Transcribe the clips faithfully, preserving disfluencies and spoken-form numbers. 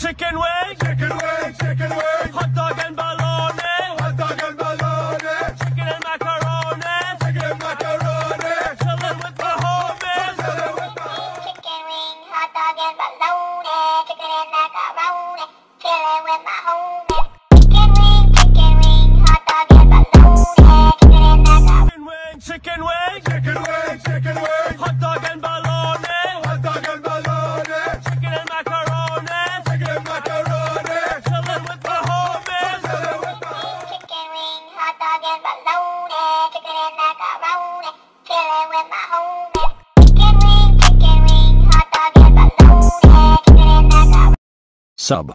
chicken wing, chicken wing, chicken wing, hot dog and bologna, hot dog and bologna, chicken and macaroni, chicken and macaroni, chillin' with the homies. chillin' with the Chicken wing, hot dog and bologna, chicken and macaroni, chillin' with my homies. Chicken wing, chicken wing, hot dog and bologna, chicken and macaroni. Chicken wing, chicken chicken wing, wing, chicken wing, hot dog and bologna, hot dog and bologna, chicken and macaroni, chicken and macaroni, chillin' with the homies. chillin' with the Chicken wing, hot dog and bologna, chicken and macaroni, chillin' with my homies. Chicken wing, chicken wing, hot dog and bologna, chicken and macaroni. Sub.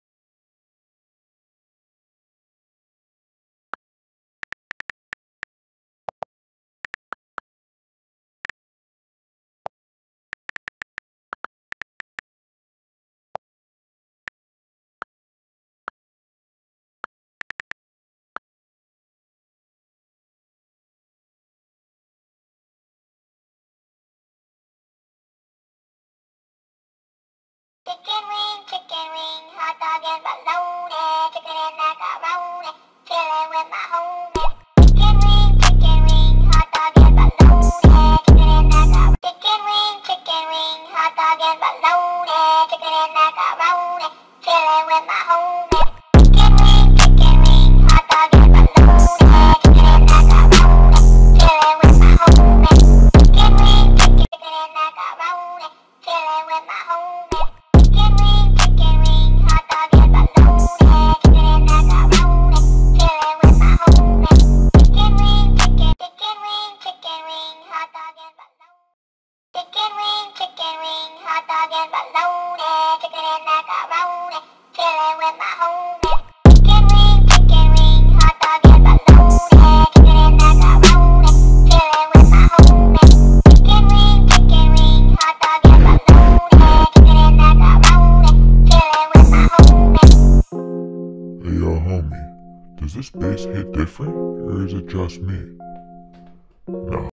Chicken wing, chicken wing, hot dog and bologna, chicken and macaroni, chillin' with my homies. Chicken wing, chicken wing, hot dog and bologna, chicken and macaroni. Chicken wing, chicken wing, hot dog and bologna, chicken and macaroni, chillin' with my homies. Chicken wing, chicken wing, hot dog and bologna, chicken and macaroni, chillin' with my homies. Chicken wing, chicken and macaroni, chillin' with my homies. Chicken wing, chicken wing, hot dog and bologna, chicken and macaroni, chillin' with my homies. Chicken wing, chicken, chicken wing, chicken wing, hot dog and bologna. Chicken wing, chicken wing, hot dog and bologna, chicken and macaroni, chillin' with my homies. Chicken wing, chicken wing, hot dog and bologna, chicken and macaroni, chillin' with my homies. Chicken wing, chicken wing, hot dog and bologna, chicken and macaroni, chillin' with my homies. Hey yo homie, does this bass hit different or is it just me? Nah.